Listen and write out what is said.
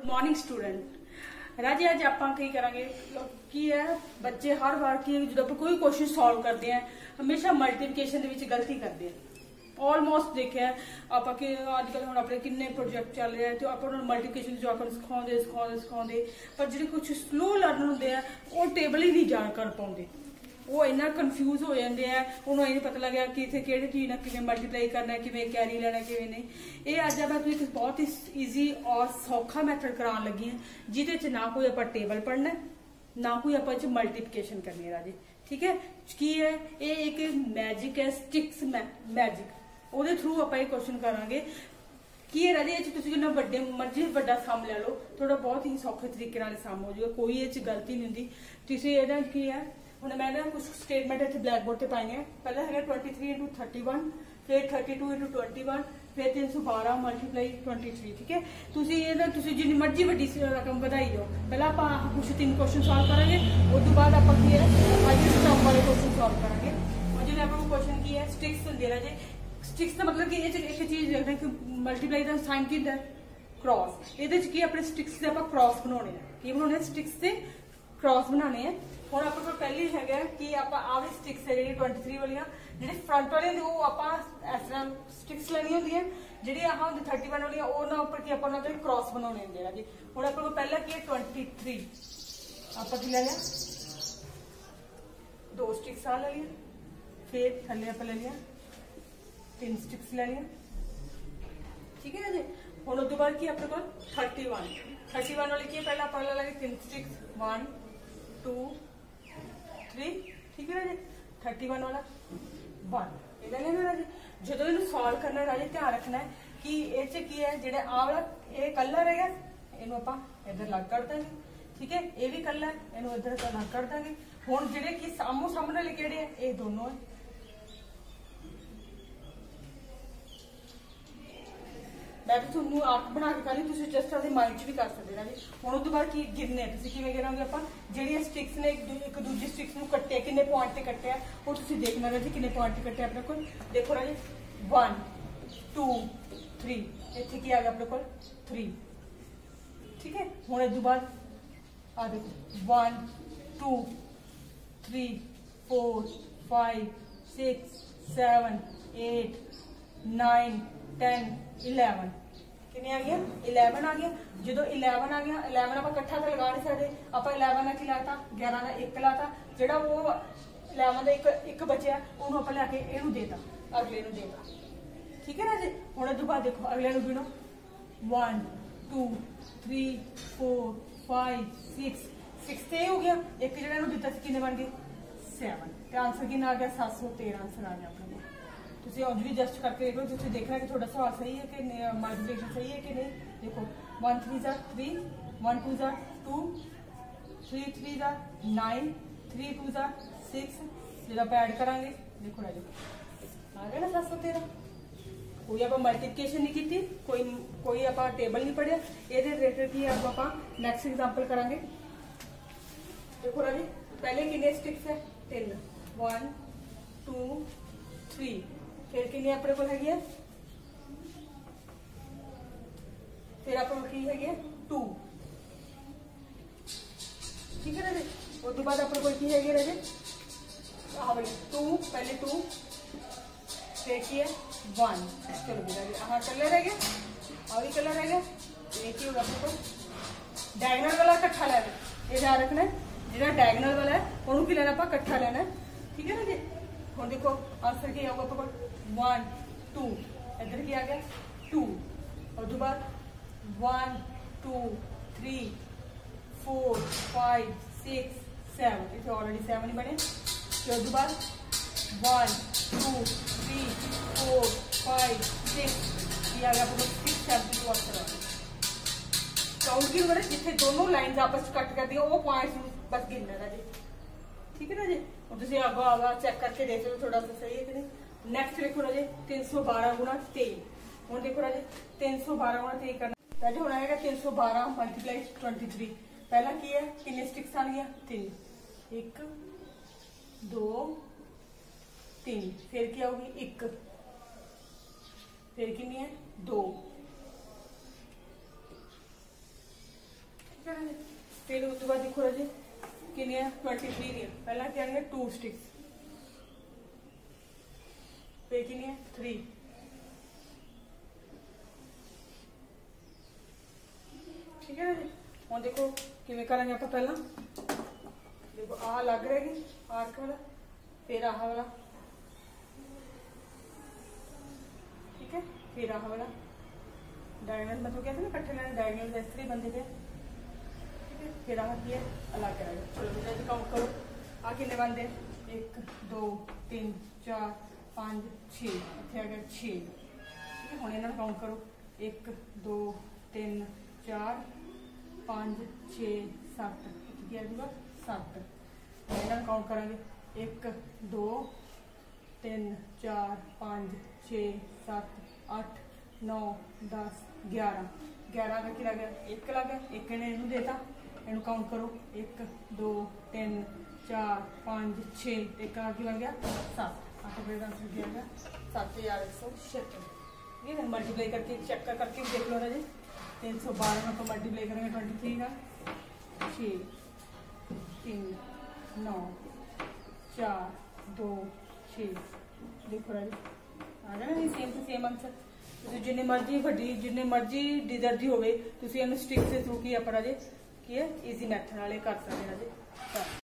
Morning student राजी अज आप करांगे की है बच्चे हर बार की जो कोई क्वेश्चन सॉल्व करते हैं हमेशा मल्टीप्लिकेशन गलती करते हैं। ऑलमोस्ट देखिए आप अजकल हम अपने किन्ने प्रोजेक्ट चल रहे हैं तो आप मल्टीप्लिकेशन जो आप सिखाते पर जो कुछ स्लो लर्नर होंगे वो टेबल ही नहीं जान कर पाते, वो इन्ना कन्फ्यूज हो जाते हैं, उन्होंने नहीं पता लगे कि इतने कि चीज किमें मल्टीप्लाई करना है, किमें कैरी लेना कि नहीं। ये अज मैं तुझे बहुत ही ईजी और सौखा मैथड कराने लगी है जिदे ना कोई आप टेबल पढ़ना ना कोई आप मल्टीप्लिकेशन करनी है राजी। ठीक है की है ये एक मैजिक है स्टिक्स मैजिक ਉਹਦੇ थ्रू आप क्वेश्चन करांगे की है राजी जिन्ना बड़े मर्जी बड़ा सम ले लो थोड़ा बहुत ही सौखे तरीके सम हो जाएगा, कोई ये गलती नहीं होंगी। तुम की है हम मैं ना कुछ स्टेटमेंट इतने ब्लैक बोर्ड से पाई है। पहला है 23 × 31, फिर 32 × 21, फिर 312 मल्टीप्लाई 23। ठीक है तुम जिन्नी मर्जी वड्डी रकम बढ़ाई जाओ। पहला आप कुछ 3 क्वेश्चन सॉल्व करेंगे उस बाद आप स्टॉप वाले क्वेश्चन सॉल्व करेंगे। और जो आप क्वेश्चन की है स्टिक्स होंगे राजे, स्टिक्स का मतलब कि एक चीज देखना कि मल्टीप्लाई का साइन की होंगे क्रॉस, ये अपने स्टिक्स से आप क्रॉस बनाने की बनाने स्टिक्स से क्रॉस बनाने हैं। हम आप पहली है कि आप स्टिक्स है जी 23 वाली जी फ्रंट वाले वो आप इस तरह स्टिक्स लेनी होंगी, जी आह 31 वाली उन्होंने उपर की आप क्रॉस बनाने होंगे जी। हम आप पहला की है 23 आप ले लिया 2 स्टिक्स आ ले लिया, फिर थले आप ले लिया 3 स्टिक्स ले लिया। ठीक है ना जी। हम उस बाद की अपने को 31 वाली की पहला आप ले लेंगे 3 स्टिक्स 1 2 3। ठीक है ना जी 31 वाला 1 ये ले लेना राजी। जो इन सॉल्व करना राजी ध्यान रखना है कि ये की है जो वाला ये कलर है इन आप इधर अलग कर देंगे। ठीक है ये भी कलर है इन इधर अलग कर देंगे। हम जे कि सामो सामने वाले केड़े है ये दोनों है। मैं भी थोनू आप बना के करनी तुम जस्ट अपने माइंड च भी कर सकते हैं जी। हम उस बाद की गिरने किमें गिरांगे आप जी स्टिक्स ने एक दूसरी स्टिक्स को कट्टे किन्ने पॉइंट से कट्टे वो तुम देखना जी किन्ने पॉइंट से कट्टे अपने को देखो ना जी 1 2 3 इतने की आ गया अपने को 3। ठीक है हम इस बाद आ देखो 1 2 3 4 5 6 7 8 9 10 11 कितने आ गया 11 आ गया। जो 11 आ गया 11 आप कट्ठा तो लगा नहीं सकते, आप 11 का की लाता 11 का 1 लाता जो वो 11 का एक बचा उन्होंने आप लैके इनू देता अगले नू देता। ठीक है ना जी। हम इस बाद देखो अगले नू गिनो 1 2 3 4 5 6 तो हो गया। एक जो दिता किन्ने बन गए 7 तो आंसर कितना आ गया 713 आंसर आ गया अपने को। तुम अज भी जस्ट करके देखो तुम देखना कि थोड़ा सवाल सही है कि मल्टीप्लिकेशन सही है कि नहीं। देखो 1 3 3 1 2 2 3 3 9 3 2 6 जो आप ऐड करा देखो ना देखो आ गया ना 713। कोई आप मल्टीप्लिकेशन नहीं की, कोई आप टेबल नहीं पढ़िया। ये रिलेटेड की आप नैक्सट एग्जाम्पल करा। देखो ना जी पहले कितने स्टिक्स है 3 1 2 3 फिर कितने अपने को है फिर अपने है 2। ठीक है ना जी। उसके बाद अपने को है राजे हाँ भाई 2 पहले 2 फिर की है 1 चलो बेटा हाँ कलर है आ भी कलर है एक ही होगा अपने को डायगनल वाला कट्ठा लेना ये ध्यान रखना है जो डायगनल वाला है उन्होंने की लेना आप कट्ठा लेना है। ठीक है ना जी। हम देखो आंसर क्या होगा आपको 1 2 इधर की आ गया 2 और उसके बाद 1 2 3 4 5 6 7 इतने ऑलरेडी 7 ही बने। फिर उसके बाद 1 2 3 4 5 6 ये आ गया आपको 6 7 की आंसर काउंट की मैंने जितने दोनों लाइन आपस कट कर दिया वो पॉइंट्स बस गिनना है जी। ठीक है ना जी। और तुम आगो आगा चेक करके देख लो थोड़ा सा सही है कि नहीं। नैक्सट देखो ना जी 312 × 23। हम देखो ना जी 312 × 23 करना राजे होना है 312 मल्टीप्लाई 23। पहला की है कितने स्टिक्स आ गया 3 1 2 3 फिर क्या होगी 1 फिर कितनी है 2 है ना। फिर उस बाद देखो राजे किनिया 23 दी पहला क्या है 2 स्टिक्स पे किनिया 3 ठीक है ना। हम देखो किमें करेंगे आप पहला देखो आ लग रहेगी आर्क वाला फिर आह वाला ठीक है फिर आह वाला डायगोनल मतलब कहते हैं ना कट्ठे लाने डायगोनल इस तरह बनते थे ठीक है। फिर आह की अलग करेगा। चलो बेटा जी काउंट करो आ कितने बनते 1 2 3 4 5 6 इतने आ गया 6 ठीक है। हम इन्होंने काउंट करो 1 2 3 4 5 6 7 क्या आ जाएगा 7 इन्होंने काउंट करेंगे 1 2 3 4 5 6 7 8 9 10 11 11 का क्या गया 1 लग गया 1 ने इनू देता इनू काउंट करो 1 2 3 4 5 6 1 आगे बन गया 7 8 बड़े आंसर क्या गया 7176 ये हम मल्टीप्लाई करके चेक करके देख लो ना जी 312 में तो मल्टीप्लाई करेंगे 23 का 6 3 9 4 2 6 देखो राजी आ जाएगा सेम टू सेम आंसर। जिन्ने मर्जी वड्डी जिन्ने मर्जी डिजर दी होवे तुसी इहनूं स्टिक दे थ्रू की अपना जे की है ईजी मैथड वाले कर सकते हैं राजे।